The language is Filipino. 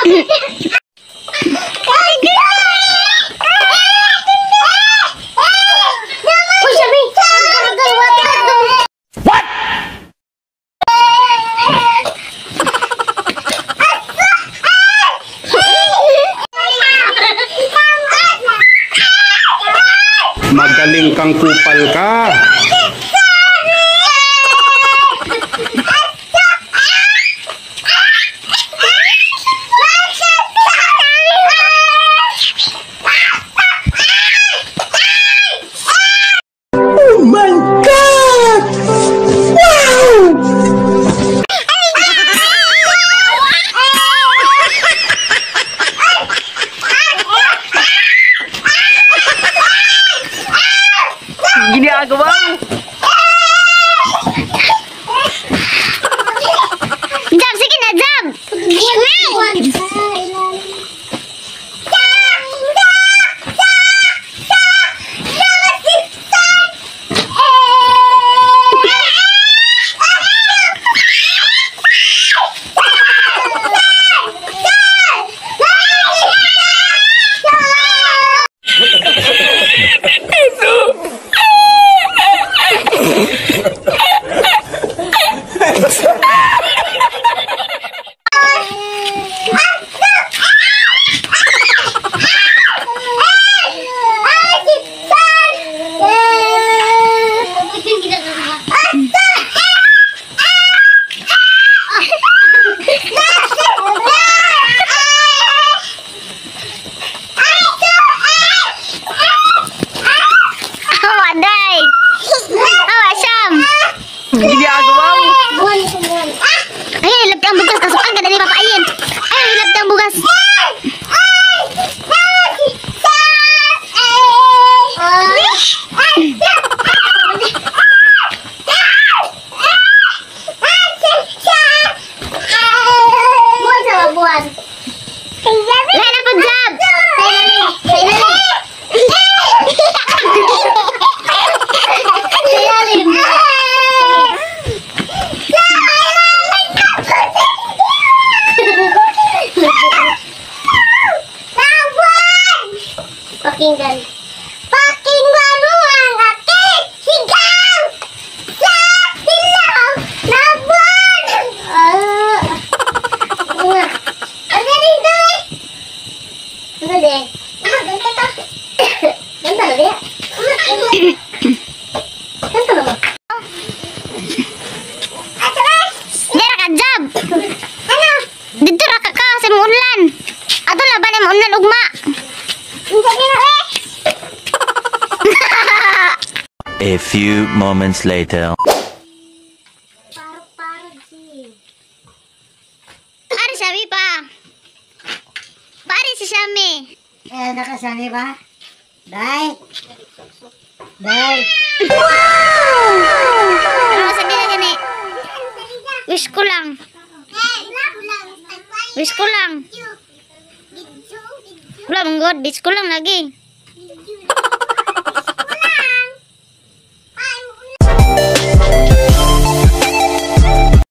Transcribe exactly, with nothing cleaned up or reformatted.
Magaling kang kupal ka. Oh my God! Wow! Ginagawa mo. Jab, sige na, Jab. Ginagawa mo. Ay, hilap ang bugas. Kasukan ka na ni papayin. Ay, hilap ang bugas. Lahat na po, Jab. Pakinggan. Pakinggan mo ang aking sigaw sa silaw na buwan. Ah. Ano rin ito eh? Ano din? Ah, ganda ka. Ganda na rin. Ganda na mo. Dira ka, Jab. Ano? Dito ra ka ka sa unlan. Ato laban ang unlan ugma. A few moments later. Ari sabi pa. Pari si Shami. Eh, nakasali ba? Day! Day! Ano sabi na gani? Wish ko lang. Wish ko lang. Wala mong god, wish ko lang lagi.